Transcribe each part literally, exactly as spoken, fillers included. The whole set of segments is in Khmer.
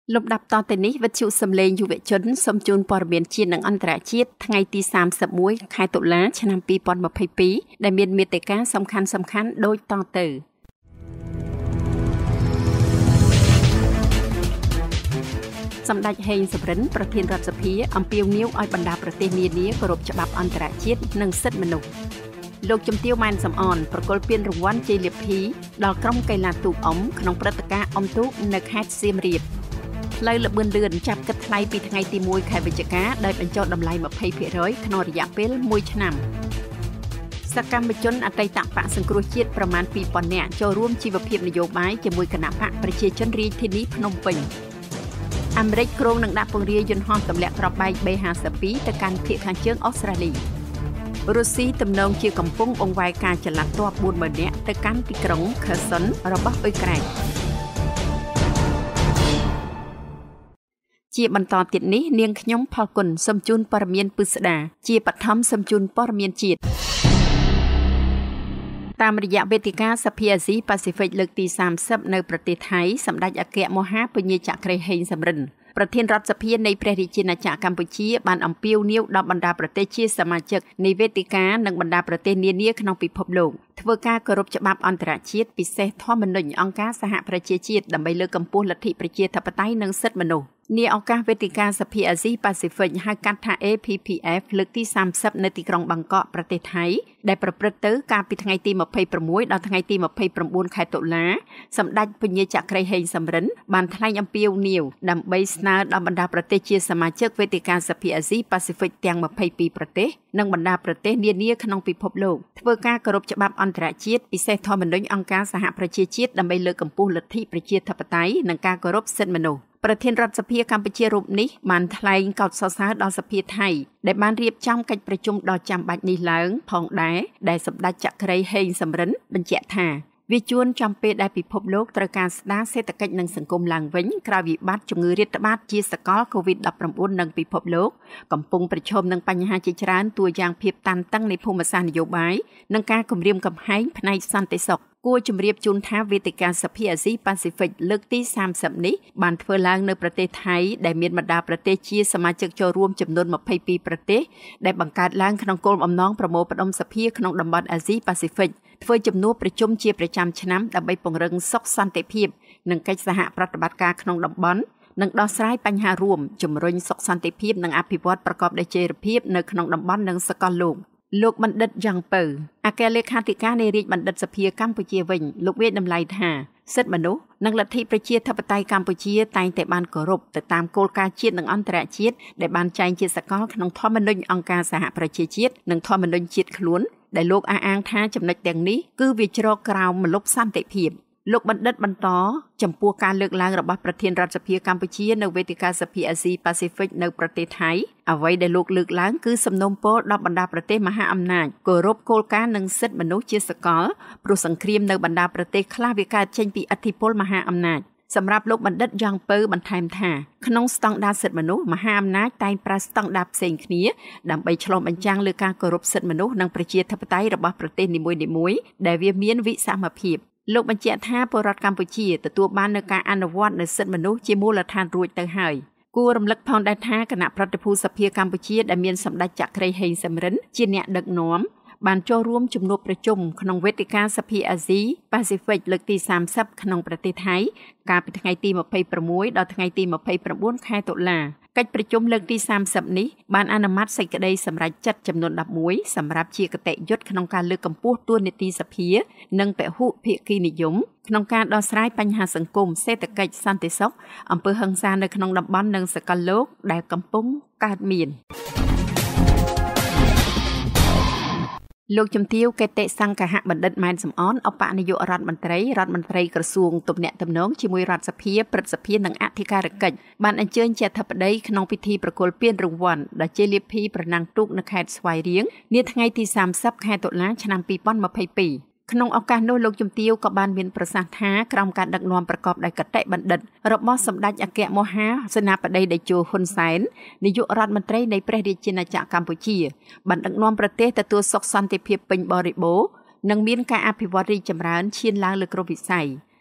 លំដាប់តទៅនេះវិទ្យុសំឡេងយុវជនសូមជូនព័ត៌មានជាតិនិងអន្តរជាតិថ្ងៃទីសាមសិបមួយខែតុលាឆ្នាំពីរពាន់ម្ភៃពីរដែលមានមេត្តាសំខាន់សំខាន់ដូចតទៅសម្ដេចហេងសំរិនប្រធានរដ្ឋសភាអំពាវនាវឲ្យបណ្ដាប្រទេសនានាគោរពច្បាប់អន្តរជាតិនិងសិទ្ធិមនុស្សលោកជំទាវម៉ែនសំអនប្រគល់ពានរង្វាន់ជ័យលាភីដល់ក្រុមកីឡាទូកអុំក្នុងព្រឹត្តិការណ៍អុំទូកនៅខេត្តសៀមរាបផ្លូវលបឿនលឿនចាប់គិតថ្លៃពីថ្ងៃទីមួយខែវិច្ឆិកាដោយបញ្ចុះតម្លៃ ยี่สิบเปอร์เซ็นต์ ក្នុងរយៈពេលមួយឆ្នាំសកម្មជនអតីតបកសង្គ្រោះជាតិប្រមាណ ពីរពាន់ នាក់ចូលរួមជីវភាពនយោបាយជាមួយគណៈបកប្រជាជនរាជធានីភ្នំពេញអាមេរិកគ្រោងនឹងដាក់ពង្រាយយន្តហោះទម្លាក់គ្រាប់បែក បេ ห้าสิบสอง ទៅកាន់ភាគខាងជើងអូស្ត្រាលីរុស្ស៊ីទំនងជាកំពុងបង្វែរការចល័តទ័ព បួនម៉ឺន នាក់ទៅកាន់ទីក្រុងខឺសុនរបស់អ៊ុយក្រែនជាបន្តទៀតនេះនាងខ្ញុំផលគុណសូមជូនព័ត៌មានពិស្ដាជាបឋមសូមជូនព័ត៌មានជាតិតាមរយៈវេទិកាសភាអាស៊ីប៉ាស៊ីហ្វិកលើកទីសាមសិបនៅប្រទេសថៃសម្ដេចអគ្គមហាពញាចក្រហេងសំរិនប្រធានរដ្ឋសភានៃព្រះរាជាណាចក្រកម្ពុជាបានអំពាវនាវដល់បណ្ដាប្រទេសជាសមាជិកនៃវេទិកានិងបណ្ដាប្រទេសនានាក្នុងពិភពលោកធ្វើការគោរពច្បាប់អន្តរជាតិពិសេសធម្មនុញ្ញអង្គការសហប្រជាជាតិដើម្បីលើកកម្ពស់លទ្ធិប្រជាធិបតេយ្យនិងសិទ្ធិមនុស្សនាឱកាសវេទិកាសភាអាស៊ីប៉ាស៊ីហ្វិកហៅកាត់ថា เอ พี พี เอฟ លើកទីសាមសិបនៅទីក្រុងបាងកកប្រទេសថៃដែលប្រព្រឹត្តទៅកាលពីថ្ងៃទីម្ភៃប្រាំមួយដល់ថ្ងៃទីម្ភៃប្រាំបួនខែតុលាសម្ដេចពញាចក្រហេងសំរិនបានថ្លែងអំពាវនាវដើម្បីស្នើដល់បណ្ដាប្រទេសជាសមាជិកវេទិកាសភាអាស៊ីប៉ាស៊ីហ្វិកទាំងម្ភៃពីរប្រទេសនិងបណ្ដាប្រទេសនានាក្នុងពិភពលោកធ្វើការគោរពច្បាប់អន្តរជាតិពិសេសធម្មនុញ្ញអង្គការសហប្រជាជាតិដើម្បីលើកកម្ពស់លទ្ធិប្រជាធិបតេយ្យនិងការគោរពសិទ្ធិមនុស្សប្រធានរដ្ឋសភាកម្ពុជារូបនេះបានថ្លែងកោតសរសើរដល់សភាថៃដែលបានរៀបចំកិច្ចប្រជុំដ៏ចាំបាច់នេះឡើងផងដែរដែលសម្ដេចចក្រហេងសំរិនបញ្ជាក់ថាវាជួនចំពេលដែលពិភពលោកត្រូវការស្ដារសេដ្ឋកិច្ចនិងសង្គមឡើងវិញក្រោយវិបត្តិជំងឺរាតត្បាតជាសកល កូវីដ ដប់ប្រាំបួន និងពិភពលោកកំពុងប្រឈមនឹងបញ្ហាជាច្រើនតួយ៉ាងភាពតានតឹងនៃភូមិសាស្ត្រនយោបាយនិងការគំរាមកំហែងផ្នែកសន្តិសុខគួរជម្រាបជូនថាវេទិកាសភាអាស៊ីប៉ាស៊ីហ្វិកលើកទីសាមសិបនេះបានធ្វើឡើងនៅប្រទេសថៃដែលមានបណ្ដាប្រទេសជាសមាជិកចូលរួមចំនួនម្ភៃពីរប្រទេសដែលបង្កើតឡើងក្នុងគោលបំណងប្រមូលផ្ដុំសភាក្នុងតំបន់អាស៊ីប៉ាស៊ីហ្វិកធ្វើជំនួបប្រជុំជាប្រចាំឆ្នាំដើម្បីពង្រឹងសុខសន្តិភាពនិងកិច្ចសហប្រតិបត្តិការក្នុងតំបន់និងដោះស្រាយបញ្ហារួមជំរុញសុខសន្តិភាពនិងអភិវឌ្ឍប្រកបដោយចីរភាពនៅក្នុងតំបន់និងសកលលោកលោកបណ្ឌិតយ៉ាងពៅអគ្គលេខាធិការនៃរាជបណ្ឌិតសភាកម្ពុជាវិញលោកវាយតម្លៃថាសិទ្ធិមនុស្សនិងលទ្ធិប្រជាធិបតេយ្យកម្ពុជាតែងតែបានគោរពទៅតាមគោលការណ៍ជាតិនិងអន្តរជាតិដែលបានចែងជាសកលក្នុងធម្មនុញ្ញអង្គការសហប្រជាជាតិនិងធម្មនុញ្ញជាតិខ្លួនដែលលោកអះអាងថាចំណុចទាំងនេះគឺវាជ្រកក្រោមម្លប់សន្តិភាពលោកបណ្ឌិតបន្តចំពោះការលើកឡើងរបស់ប្រធានរដ្ឋសភាកម្ពុជានៅវេទិកាសភាអាស៊ីប៉ាស៊ីហ្វិកនៅប្រទេសថៃអ្វីដែលលោកលើកឡើងគឺសំណូមពរដល់បណ្ដាប្រទេសមហាអំណាចគោរពគោលការណ៍និងសិទ្ធិមនុស្សជាសកលព្រោះសង្គ្រាមនៅបណ្ដាប្រទេសខ្លះវាកើតចេញពីឥទ្ធិពលមហាអំណាចសម្រាប់លោកបណ្ឌិតយ៉ាងពៅបន្ថែមថាក្នុងស្តង់ដារសិទ្ធិមនុស្សមហាអំណាចតែងប្រើស្តង់ដារផ្សេងគ្នាដើម្បីឆ្លុះបញ្ចាំងលើការគោរពសិទ្ធិមនុស្សនិងប្រជាធិបតេយ្យរបស់ប្រទេសនីមួយៗដែលវាមានវិសមភាពលោកបញ្ជាក់ថាពលរដ្ឋកម្ពុជាទទួលបាននូវការអនុវត្តនូវសិទ្ធិមនុស្សជាមូលដ្ឋានរួចទៅហើយគួររំលឹកផងដែរថាគណៈប្រតិភូសភាកម្ពុជាដែលមានសម្ដេចចក្រហេងសំរិនជាអ្នកដឹកនាំបានចូលរួមជំនួបប្រជុំក្នុងវេទិកាសភាអាស៊ីប៉ាស៊ីហ្វិកលើកទីសាមសិបក្នុងប្រទេសថៃកាលពីថ្ងៃទីម្ភៃប្រាំមួយដល់ថ្ងៃទីម្ភៃប្រាំបួនខែតុលាកិច្ចប្រជុំលើកទីសាមសិបនេះបានអនុម័តសេចក្តីសម្រេចចិត្តចំនួនដប់មួយសម្រាប់ជាគតិយុត្តក្នុងការលើកកម្ពស់តួនាទីសភានិងពហុភាគីនិយមក្នុងការដោះស្រាយបញ្ហាសង្គមសេដ្ឋកិច្ចសន្តិសុខអំពើហិង្សានៅក្នុងតំបន់និងសកលលោកដែលកំពុងកើតមានលោកជំទាវកេតិសង្ឃហបណ្ឌិតម៉ែនសំអនអបនាយករដ្ឋមន្ត្រីរដ្ឋមន្ត្រីក្រសួងទំនាក់ទំនងជាមួយរដ្ឋសភាព្រឹទ្ធសភានិងអធិការកិច្ចបានអញ្ជើញជាអធិបតីក្នុងពិធីប្រគល់ពានរង្វាន់ដល់ជ័យលាភីប្រណាំងទូកនៅខេត្តស្វាយរៀងនាថ្ងៃទីសាមសិបខែតុលាឆ្នាំពីរពាន់ម្ភៃពីរក្នុងឱកាសនោះលោកជំទាវក៏បានមានប្រសាសន៍ថាក្រោមការដឹកនាំប្រកបដោយគតិបណ្ឌិតរបស់សម្ដេចអគ្គមហាសេនាបតីតេជោហ៊ុនសែននាយករដ្ឋមន្ត្រីនៃព្រះរាជាណាចក្រកម្ពុជាបានដឹកនាំប្រទេសទទួលសុខសន្តិភាពពេញបរិបូរណ៍និងមានការអភិវឌ្ឍរីកចម្រើនឈានឡើងលើគ្រប់វិស័យ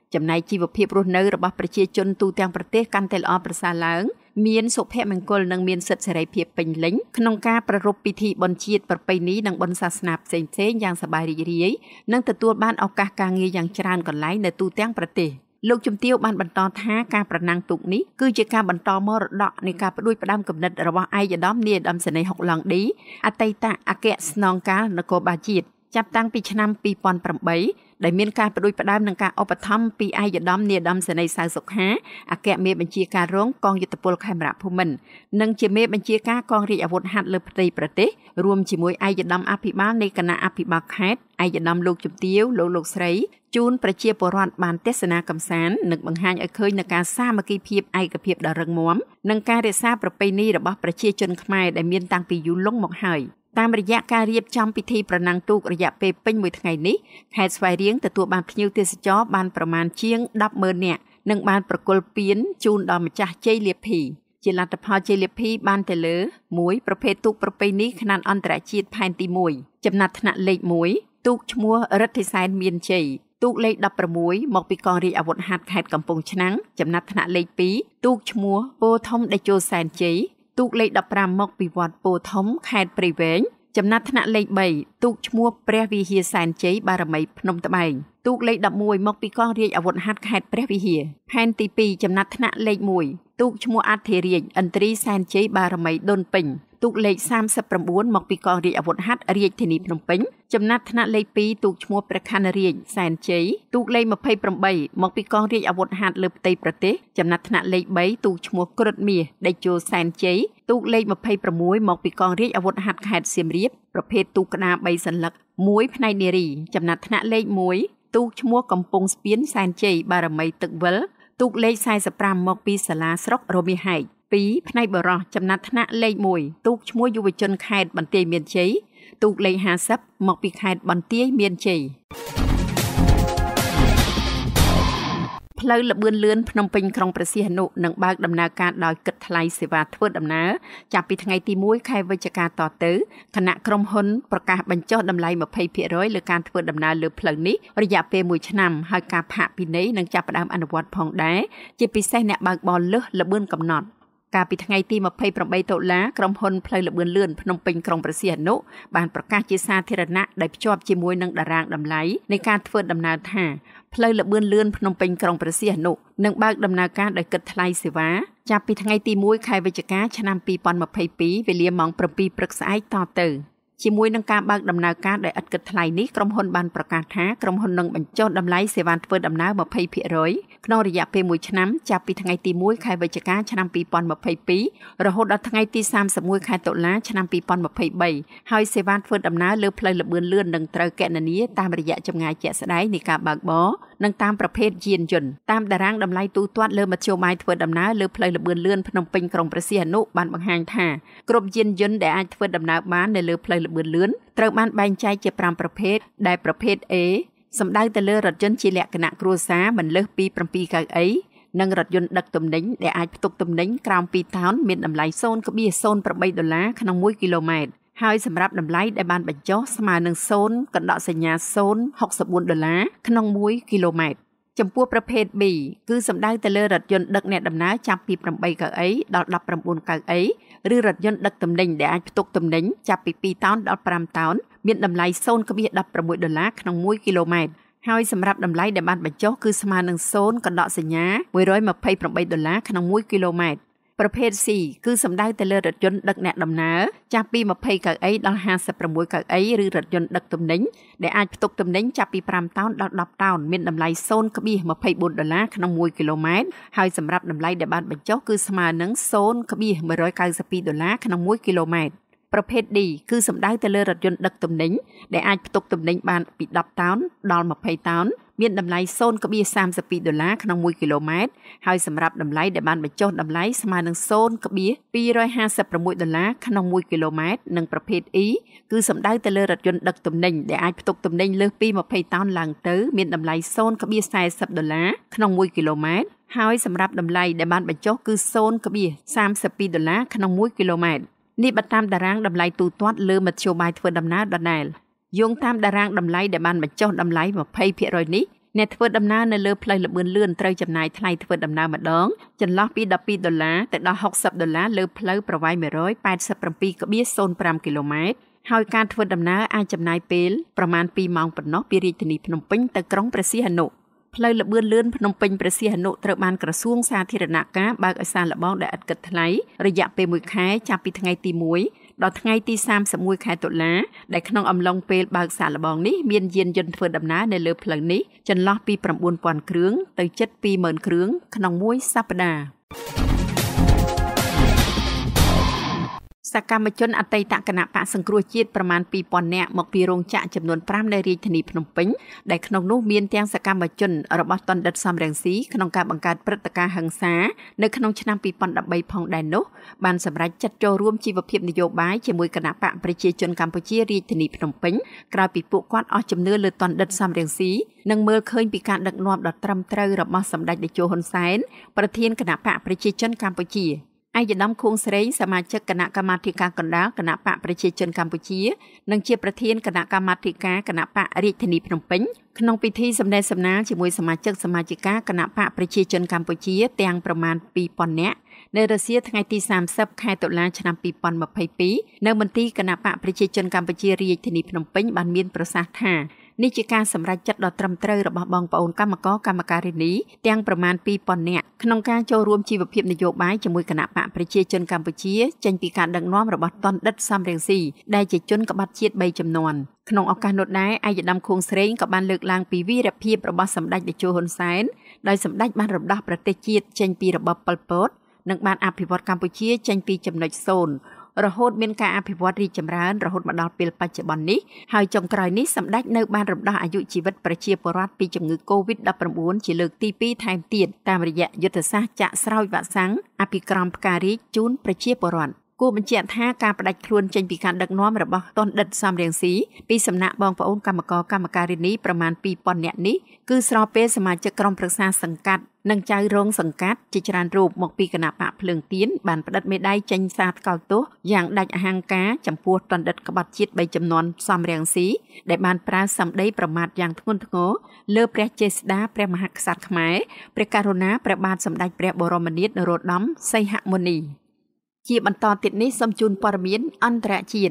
ចំណែកជីវភាពរស់នៅរបស់ប្រជាជនទូទាំងប្រទេសកាន់តែល្អប្រសើរឡើងមានសុភមង្គលនិងមានសិទ្ធិសេរីភាពពេញលេញក្នុងការប្រារព្ធពិធីបុណ្យជាតិប្រពៃណីនិងបុណ្យសាសនាផ្សេងៗយ៉ាងសប្បាយរីករាយនិងទទួលបានឱកាសការងារយ៉ាងច្រើនកន្លែងនៅទូទាំងប្រទេសលោកជំទាវបានបន្តថាការប្រណាំងទូកនេះគឺជាការបន្តមរតកនៃការផ្ដួចផ្ដើមគំនិតរបស់ឯកឧត្តមនាយឧត្តមសេនីយ៍ហុកឡុងឌីអតីតអគ្គស្នងការនគរបាលជាតិចាប់តាំងពីឆ្នាំពីរពាន់ប្រាំបីដែលមានការផ្ដួចផ្ដើមនឹងការឧបត្ថម្ភពីឯកឧត្តមនាយឧត្តមសេនីយ៍សៅសុខាអគ្គមេបញ្ជាការរងកងយុទ្ធពលខេមរៈភូមិន្ទនិងជាមេបញ្ជាការកងរាជអាវុធហត្ថលើផ្ទៃប្រទេសរួមជាមួយឯកឧត្តមអភិបាលនៃគណៈអភិបាលខេត្តឯកឧត្តមលោកជំទាវលោកលោកស្រីជូនប្រជាពលរដ្ឋបានទស្សនាកម្សាន្តនិងបង្ហាញឲ្យឃើញនូវការសាមគ្គីភាពឯកភាពដ៏រឹងមាំនិងការរក្សាប្រពៃណីរបស់ប្រជាជនខ្មែរដែលមានតាំងពីយូរលង់មកហើយតាមរយៈការរៀបចំពិធីប្រណាំងទូករយៈពេលពេញមួយថ្ងៃនេះខេត្តស្វាយរៀងទទួលបានភ្ញៀវទេសចរបានប្រមាណជាង ដប់ម៉ឺន នាក់និងបានប្រគល់ពានជូនដល់ម្ចាស់ជ័យលាភីជាលទ្ធផលជ័យលាភីបានទៅលើមួយប្រភេទទូកប្រពៃណីខ្នាតអន្តរជាតិផែនទីមួយចំណាត់ថ្នាក់លេខមួយទូកឈ្មោះរិទ្ធិសែនមានជ័យទូកលេខដប់ប្រាំមួយមកពីកងរាជអាវុធហត្ថខេត្តកំពង់ឆ្នាំងចំណាត់ថ្នាក់លេខពីរទូកឈ្មោះពោធំតេជោសែនជ័យទូកលេខដប់ប្រាំមកពីវត្តពោធំខេត្តព្រៃវែងចំណាត់ថ្នាក់លេខបីទូកឈ្មោះព្រះវិហារសែនជ័យបារមីភ្នំត្បែងទូកលេខដប់មួយមកពីកងរាជអាវុធហត្ថខេត្តព្រះវិហារផែនទីពីរចំណាត់ថ្នាក់លេខមួយទូកឈ្មោះអធិរាជឥន្ទ្រីសែនជ័យបារមីដុនពេញទូកលេខសាមសិបប្រាំបួនមកពីកងរាជអាវុធហត្ថរាជធានីភ្នំពេញចំណាត់ថ្នាក់លេខពីរទូកឈ្មោះព្រះខ័នរាជសែនជ័យទូកលេខម្ភៃប្រាំបីមកពីកងរាជអាវុធហត្ថលើផ្ទៃប្រទេសចំណាត់ថ្នាក់លេខបីទូកឈ្មោះគ្រុឌមាសតេជោសែនជ័យទូកលេខម្ភៃប្រាំមួយមកពីកងរាជអាវុធហត្ថខេត្តសៀមរាបប្រភេទទូកក្តារបីសន្លឹកមួយផ្នែកនារីចំណាត់ថ្នាក់លេខមួយទូកឈ្មោះកំពង់ស្ពានសែនជ័យបារមីទឹកវិលទូកលេខសែនសិបប្រាំមកពីសាលាស្រុករមាសហែកពីរផ្នែកបរោះចំណាត់ថ្នាក់លេខមួយទូកឈ្មោះយុវជនខេត្តបន្ទាយមានជ័យទូកលេខហាសិបមកពីខេត្តបន្ទាយមានជ័យផ្លូវលបឿនលឿនភ្នំពេញក្រុងព្រះសីហនុនឹងបើកដំណើរការដោយគិតថ្លៃសេវាធ្វើដំណើរចាប់ពីថ្ងៃទីមួយខែវិច្ឆិកាតទៅគណៈក្រុមហ៊ុនប្រកាសបញ្ចុះតម្លៃ ยี่สิบเปอร์เซ็นต์ លើការធ្វើដំណើរលើផ្លូវនេះរយៈពេលមួយឆ្នាំហើយការផាកពិន័យនឹងចាប់ផ្ដើមអនុវត្តផងដែរជាពិសេសអ្នកបើកបរលើសលបឿនកំណត់កាលពីថ្ងៃទីยี่สิบแปดតុលាក្រុមហ៊ុនផ្លូវលបឿនលឿនភ្នំពេញក្រុងព្រះសីហនុបានប្រកាសជាសាធារណៈដែលភ្ជាប់ជាមួយនឹងតារាងតម្លៃនៃការធ្វើដំណើរថាផ្លូវលបឿនលឿនភ្នំពេញក្រុងព្រះសីហនុនឹងបើកដំណើរការដោយគិតថ្លៃសេវាចាប់ពីថ្ងៃទីមួយខែវិច្ឆិកាឆ្នាំពីរពាន់ยี่สิบเอ็ดវេលាម៉ោងเจ็ดព្រឹកស្អែកតទៅជាមួយនឹងការបើកដំណើរការដោយឥតគិតថ្លៃនេះក្រុមហ៊ុនបានប្រកាសថាក្រុមហ៊ុននឹងបញ្ចុះតម្លៃសេវាធ្វើដំណើរ ยี่สิบเปอร์เซ็นต์ ក្នុងរយៈពេលមួយឆ្នាំចាប់ពីថ្ងៃទីមួយខែវិច្ឆិកាឆ្នាំពីរពាន់ยี่สิบสองរហូតដល់ថ្ងៃទីសាមសិបเอ็ดខែតុលាឆ្នាំពីរពាន់ยี่สิบสามហើយសេវាធ្វើដំណើរលើផ្លូវលបឿនលឿននឹងត្រូវគណនាតាមរយៈចម្ងាយជាក់ស្ដែងនៃការបើកបរនិងតាមប្រភេទយានយន្តតាមតារាងតម្លៃទូទាត់លើមធ្យោបាយធ្វើដំណើរលើផ្លូវលបឿនលឿនភ្នំពេញក្រុងព្រះសីហនុបានបង្ហាញថាគ្រប់យានយន្តដែលអាចធ្វើដំណើរបាននៅលើផ្លូវលបឿនលឿនត្រូវបានបែងចែកជាប្រាំប្រភេទដែលប្រភេទ A សំដៅទៅលើរថយន្តជាលក្ខណៈគ្រួសារមិនលើសពីเจ็ดកៅអីនិងរថយន្តដឹកទំនិញដែលអាចផ្ទុកទំនិញក្រោមពីរតោនមានតម្លៃ ศูนย์จุดศูนย์แปด ដុល្លារក្នុងមួយគីឡូម៉ែត្រហើយសម្រាប់តម្លៃដែលបានបញ្ចុះស្មើនឹង0កណ្ដកសញ្ញា ศูนย์จุดหกสิบสี่ ដុល្លារក្នុងមួយគីឡូម៉ែត្រចំពោះប្រភេទ B គឺសំដៅទៅលើរថយន្តដឹកអ្នកដំណើរចាប់ពីแปดកៅអីដល់ដប់ប្រាំបួនកៅអីឬរថយន្តដឹកទំនិញដែលអាចផ្ទុកទំនិញចាប់ពីពីរតោនដល់ប្រាំតោនមានតម្លៃ ศูนย์จุดหนึ่งหก ដុល្លារក្នុងមួយគីឡូម៉ែត្រហើយសម្រាប់តម្លៃដែលបានបញ្ចុះគឺស្មើនឹង0កណ្ដកសញ្ញាមួយរយម្ភៃប្រាំបីដុល្លារក្នុងមួយគីឡូម៉ែត្រប្រភេទ C គឺសំដៅទៅលើរថយន្តដឹកអ្នកដំណើរចាប់ពីยี่สิบកៅអីដល់ห้าสิบหกកៅអីឬរថយន្តដឹកទំនិញដែលអាចផ្ទុកទំនិញចាប់ពីប្រាំតោនដល់ដប់តោនមានតម្លៃ ศูนย์จุดยี่สิบสี่ ដុល្លារក្នុងមួយគីឡូម៉ែត្រហើយសម្រាប់តម្លៃដែលបានបញ្ចុះគឺស្មើនឹង0จุดหนึ่งหนึ่งเก้าสอง ដុល្លារក្នុងមួយគីឡូម៉ែត្រប្រភេទ D គឺសំដៅទៅលើរថយន្តដឹកទំនិញដែលអាចផ្ទុកទំនិញបានពីដប់តោនដល់ยี่สิบតោនមានតម្លៃ ศูนย์จุดสามสิบสอง ដុល្លារក្នុងមួយគីឡូម៉ែត្រហើយសម្រាប់តម្លៃដែលបានបញ្ចុះតម្លៃស្មើនឹង ศูนย์จุดสองห้าหก ដុល្លារក្នុងមួយគីឡូម៉ែត្រនិងប្រភេទ E គឺសំដៅទៅលើរថយន្តដឹកទំនិញដែលអាចផ្ទុកទំនិញលើសពីยี่สิบតោនឡើងទៅមានតម្លៃ ศูนย์จุดสี่สิบ ដុល្លារក្នុងមួយគីឡូម៉ែត្រហើយសម្រាប់តម្លៃដែលបានបញ្ចុះគឺ ศูนย์จุดสามสิบสอง ដុល្លារក្នុងមួយគីឡូម៉ែត្រនេះបើតាមតារាងតម្លៃទូទាត់លើមធ្យោបាយធ្វើដំណើរដដែលយោងតាមតារាងតម្លៃដែលបានបញ្ចុះតម្លៃยี่สิบเปอร์เซ็นต์ នេះអ្នកធ្វើដំណើរនៅលើផ្លូវល្បឿនលឿនត្រូវចំណាយថ្លៃធ្វើដំណើរម្ដងចន្លោះពីដប់ពីរដុល្លារទៅដល់ហុកសិបដុល្លារលើផ្លូវប្រវែងមួយរយប៉ែតសិបប្រាំពីរcelá nolប្រាំគីឡូម៉ែត្រហើយការធ្វើដំណើរអាចចំណាយពេលប្រមាណពីរម៉ោងប៉ុណ្ណោះពីរាជធានីភ្នំពេញទៅក្រុងព្រះសីហនុផ្លូវល្បឿនលឿនភ្នំពេញព្រះសីហនុត្រូវបានក្រសួងសាធារណការបើកឲ្យសាកល្បងដោយឥតគិតថ្លៃរយៈពេលមួយខែចាប់ពីថ្ងៃទីមួយដល់ថ្ងៃទីសាមសិបមួយខែតុលាដែលក្នុងអំឡុងពេលបើកសាកល្បងនេះមានយានយន្តធ្វើដំណើរនៅលើផ្លូវនេះចន្លោះពី៩ពាន់គ្រឿងទៅជិតពីរម៉ឺនគ្រឿងក្នុងមួយសប្តាហ៍សកម្មជនអតីតគណៈបកសង្គ្រោះជាតិប្រមាណពីរពាន់នាក់មកពីរោងចក្រចំនួនប្រាំនៅរាជធានីភ្នំពេញដែលក្នុងនោះមានទាំងសកម្មជនរបស់តណ្ឌិតសំរងស៊ីក្នុងការបង្កើតព្រឹត្តិការណ៍ហិង្សានៅក្នុងឆ្នាំពីរពាន់ដប់បីផងដែរនោះបានសម្រេចចាត់ចូលរួមជីវភាពនយោបាយជាមួយគណៈបកប្រជាជនកម្ពុជារាជធានីភ្នំពេញក្រោយពីពួកគាត់អស់ជំនឿលើតណ្ឌិតសំរងស៊ីនិងមើលឃើញពីការដឹកនាំដ៏ត្រឹមត្រូវរបស់សម្ដេចតេជោហ៊ុនសែនប្រធានគណៈបកប្រជាជនកម្ពុជាឯកឧត្តមខួងស្រេងសមាជិកគណៈកម្មាធិការកណ្ដាលគណៈបកប្រជាជនកម្ពុជានិងជាប្រធានគណៈកម្មាធិការគណៈបករាជធានីភ្នំពេញក្នុងពិធីសម្ដែងសម្ដាលជាមួយសមាជិកសមាជិកាគណៈបកប្រជាជនកម្ពុជាទាំងប្រមាណពីរពាន់នាក់នៅរសៀលថ្ងៃទីសាមសិបខែតុលាឆ្នាំពីរពាន់ម្ភៃពីរនៅមន្ទីរគណៈបកប្រជាជនកម្ពុជារាជធានីភ្នំពេញបានមានប្រសាសន៍ថានេះជាការសម្រេចចិត្តដ៏ត្រឹមត្រូវរបស់បងប្អូនកម្មករកម្មការិនីទាំងប្រមាណពីរពាន់នាក់ក្នុងការចូលរួមជីវភាពនយោបាយជាមួយគណៈបកប្រជាជនកម្ពុជាចេញពីការដឹកនាំរបស់តណ្ឌិតសំរងស៊ីដែលជាជនក្បត់ជាតិបីជំនាន់ក្នុងឱកាសនោះដែរឯកឧត្តមខួងស្រេងក៏បានលើកឡើងពីវីរភាពរបស់សម្ដេចតេជោហ៊ុនសែនដោយសម្ដេចបានរំដោះប្រទេសជាតិចេញពីរបបប៉ុលពតនិងបានអភិវឌ្ឍកម្ពុជាចេញពីចំណុចសូន្យរហូតមានការអភិវឌ្ឍរីកចម្រើនរហូតមកដល់ពេលបច្ចុប្បន្ននេះហើយចុងក្រោយនេះសម្ដេចនៅបានរំដោះអាយុជីវិតប្រជាពលរដ្ឋពីជំងឺ កូវីដដប់ប្រាំបួន ជាលើកទីពីរថែមទៀតតាមរយៈយុទ្ធសាស្ត្រចាក់ស្រោចវ៉ាក់សាំងអភិក្រមផ្ការីកជូនប្រជាពលរដ្ឋគួរបញ្ជាក់ថាការផ្ដាច់ខ្លួនចេញពីការដឹកនាំរបស់តណ្ឌិតសំរងស៊ីពីសំណាក់បងប្អូនកម្មករកម្មការិនីប្រមាណពីរពាន់នាក់នេះគឺស្របពេលសមាជិកក្រុមប្រឹក្សាសង្កាត់និងចៅរងសង្កាត់ជាច្រើនរូបមកពីគណៈបកភ្លើងទៀនបានផ្តិតមេដាយចេញសារថ្កោលទោសយ៉ាងដាច់អហង្ការចំពោះតណ្ឌិតក្បត់ជាតិបីចំនួនសំរងស៊ីដែលបានប្រើសម្ដីប្រមាថយ៉ាងធ្ងន់ធ្ងរលើព្រះចេស្តាព្រះមហាក្សត្រខ្មែរព្រះករុណាព្រះបាទសម្ដេចព្រះបរមនាថនរោត្តមសីហមុនីជាបន្តទៀតនេះសូមជូនព័ត៌មានអន្តរជាតិ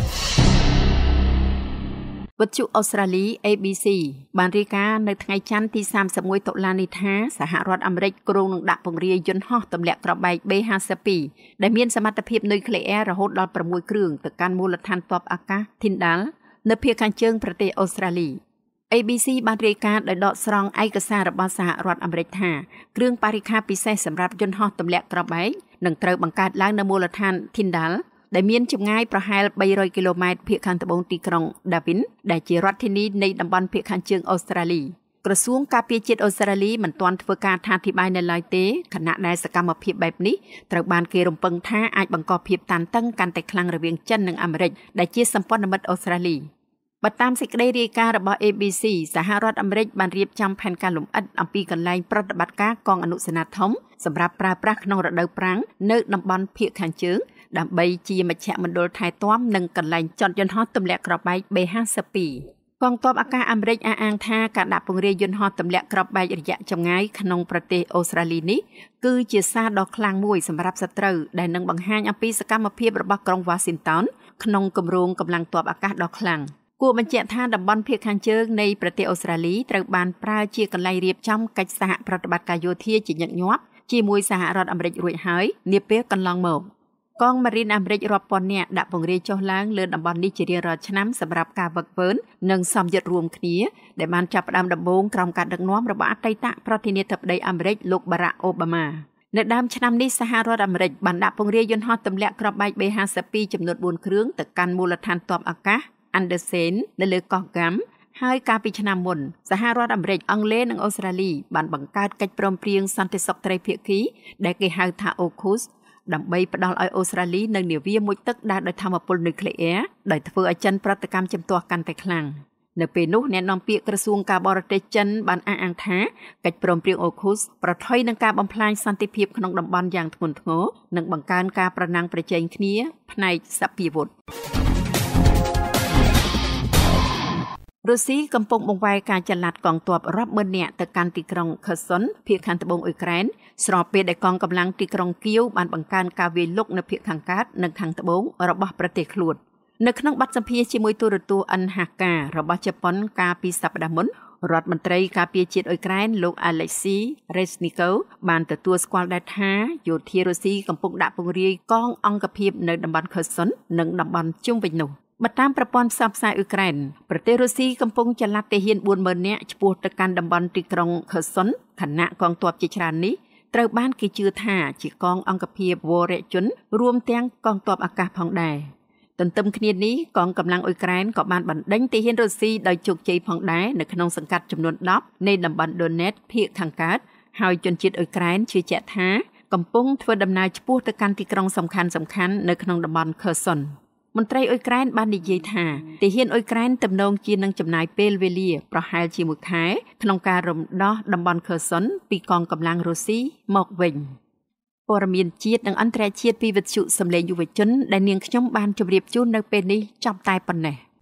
វិទ្យុអូស្ត្រាលី A B C បានរាយការណ៍នៅថ្ងៃច័ន្ទទីសាមសិបមួយតុលានេះថាសហរដ្ឋអាមេរិកគ្រោងនឹងដាក់ពង្រាយយន្តហោះទម្លាក់គ្រាប់បែក B ห้าสิบสอง ដែលមានសមត្ថភាពនុយក្លេអ៊ែររហូតដល់ប្រាំមួយគ្រឿងទៅកាន់មូលដ្ឋានទ័ពអាកាស Tyndall នៅភាគខាងជើងប្រទេសអូស្ត្រាលី A B C បានរាយការណ៍ដោយដកស្រង់ឯកសាររបស់សហរដ្ឋអាមេរិកថាគ្រឿងបរិក្ខារពិសេសសម្រាប់យន្តហោះទម្លាក់គ្រាប់បែកនឹងត្រូវបង្កើតឡើងនៅមូលដ្ឋាន Tyndallដែលមានចម្ងាយប្រហែលបីរយគីឡូម៉ែត្រភាគខាងត្បូងទីក្រុង Darwin ដែលជារដ្ឋធានីនៃតំបន់ភាគខាងជើងអូស្ត្រាលីក្រសួងការពារជាតិអូស្ត្រាលីមិនទាន់ធ្វើការអធិប្បាយនៅឡើយទេខណៈដែលសកម្មភាពបែបនេះត្រូវបានគេរំពឹងថាអាចបង្កភាពតានតឹងកាន់តែខ្លាំងរវាងចិននិងអាមេរិកដែលជាសម្ព័ន្ធមិត្តអូស្ត្រាលីបើតាមសេចក្តីរាយការណ៍របស់ A B C សហរដ្ឋអាមេរិកបានរៀបចំផែនការលម្អិតអំពីកន្លែងប្រតិបត្តិការកងអនុសេនាធំសម្រាប់ប្រើប្រាស់ក្នុងរដូវប្រាំងនៅតំបន់ភាគខាងជើងដើម្បីជាមជ្ឈមណ្ឌលថែទាំនិងកន្លែងចតយន្តហោះទម្លាក់គ្រាប់បែក B ห้าสิบสอง កងទ័ពអាកាសអាមេរិកអះអាងថាការដាក់ពង្រាយយន្តហោះទម្លាក់គ្រាប់បែករយៈចម្ងាយក្នុងប្រទេសអូស្ត្រាលីនេះគឺជាសារដ៏ខ្លាំងមួយសម្រាប់សត្រូវដែលនឹងបង្ហាញអំពីសកម្មភាពរបស់ក្រុង Washington ក្នុងគម្រោងកម្លាំងទ័ពអាកាសដ៏ខ្លាំងគួរបញ្ជាក់ថាតំបន់ភាគខាងជើងនៃប្រទេសអូស្ត្រាលីត្រូវបានប្រើជាកន្លែងរៀបចំកិច្ចសហប្រតិបត្តិការយោធាជាញឹកញាប់ជាមួយសហរដ្ឋអាមេរិករួចហើយនាពេលកន្លងមកកងម៉ារីនអាមេរិករាប់ពាន់នាក់ដាក់ពង្រាយចុះឡើងលើតំបន់នេះជារៀងរាល់ឆ្នាំសម្រាប់ការវឹកវើនិងសម្ពាធរួមគ្នាដែលបានចាប់ផ្ដើមដំបូងក្រោមការដឹកនាំរបស់អតីតប្រធានាធិបតីអាមេរិកលោកបារ៉ាក់អូបាម៉ានៅដើមឆ្នាំនេះសហរដ្ឋអាមេរិកបានដាក់ពង្រាយយន្តហោះទម្លាក់គ្រាប់បែក B ห้าสิบสอง ចំនួនបួនគ្រឿងទៅកាន់មូលដ្ឋានទ័ពអាកាស Andersen នៅលើកោះ Guam ហើយកាលពីឆ្នាំមុនសហរដ្ឋអាមេរិកអង់គ្លេសនិងអូស្ត្រាលីបានបង្កើតកិច្ចព្រមព្រៀងសន្តិសុខត្រីភាគីដែលគេហៅថា អូខូស ដើម្បីផ្ដល់ឲ្យអូស្ត្រាលីនៅនាវាមួយទឹកដើរដោយថាមពលនុយក្លេអ៊ែរដោយធ្វើឲ្យចិនប្រតិកម្មជំទាស់កាន់តែខ្លាំងនៅពេលនោះអ្នកនាំពាក្យក្រសួងការបរទេសចិនបានអះអាងថាកិច្ចព្រមព្រៀងអូខូសប្រថុយនឹងការបំផ្លាញសន្តិភាពក្នុងតំបន់យ៉ាងធ្ងន់ធ្ងរនិងបង្កើនការប្រណាំងប្រជែងគ្នាផ្នែកសព្វាវុធរុស្ស៊ីកំពុងបង្វែរការចល័តកងទ័ពរាប់ម៉ឺននាក់ទៅកាន់ទីក្រុងខឺសុនភាគខាងត្បូងអ៊ុយក្រែនស្របពេលដែលកងកម្លាំងទីក្រុងគៀវបានបង្កើនការវាយលុកនៅភាគខាងកើតនិងខាងត្បូងរបស់ប្រទេសខ្លួននៅក្នុងបទសម្ភាសន៍ជាមួយទូរទស្សន៍ អិន ហាកា របស់ជប៉ុនកាលពីសប្តាហ៍មុនរដ្ឋមន្ត្រីការពារជាតិអ៊ុយក្រែនលោក Alexei Reznikov បានទទួលស្គាល់ដែរថាយោធារុស្ស៊ីកំពុងដាក់ពង្រាយកងអង្គភាពនៅតំបន់ខឺសុននិងតំបន់ជុំវិញនោះបើតាមប្រព័ន្ធផ្សព្វផ្សាយអ៊ុយក្រែនប្រទេសរុស្ស៊ីកំពុងចល័តទាហាន បួនម៉ឺន នាក់ឆ្ពោះទៅកាន់តំបន់ទីក្រុងខឺសុនខណៈកងទ័ពជាច្រើននេះត្រូវបានគេជឿថាជាកងអង្គភាពវរជនរួមទាំងកងទ័ពអាកាសផងដែរទន្ទឹមគ្នានេះកងកម្លាំងអ៊ុយក្រែនក៏បានបណ្ដេញទាហានរុស្ស៊ីដោយជោគជ័យផងដែរនៅក្នុងសង្កាត់ចំនួនដប់នៃតំបន់ Donetsk ភាគខាងកើតហើយជនជាតិអ៊ុយក្រែនជឿជាក់ថាកំពុងធ្វើដំណើរឆ្ពោះទៅកាន់ទីក្រុងសំខាន់ៗនៅក្នុងតំបន់ខឺសុនមន្ត្រីអ៊ុយក្រែនបាននិយាយថាទាហានអ៊ុយក្រែនទំនងជានឹងចំណាយពេលវេលាប្រហែលជាមួយខែក្នុងការរំដោះតំបន់ខឺសុនពីកងកម្លាំងរុស្ស៊ីមកវិញព័ត៌មានជាតិនិងអន្តរជាតិពីវិទ្យុសំឡេងយុវជនដែលនាងខ្ញុំបានជម្រាបជូននៅពេលនេះចប់តែប៉ុណ្ណេះ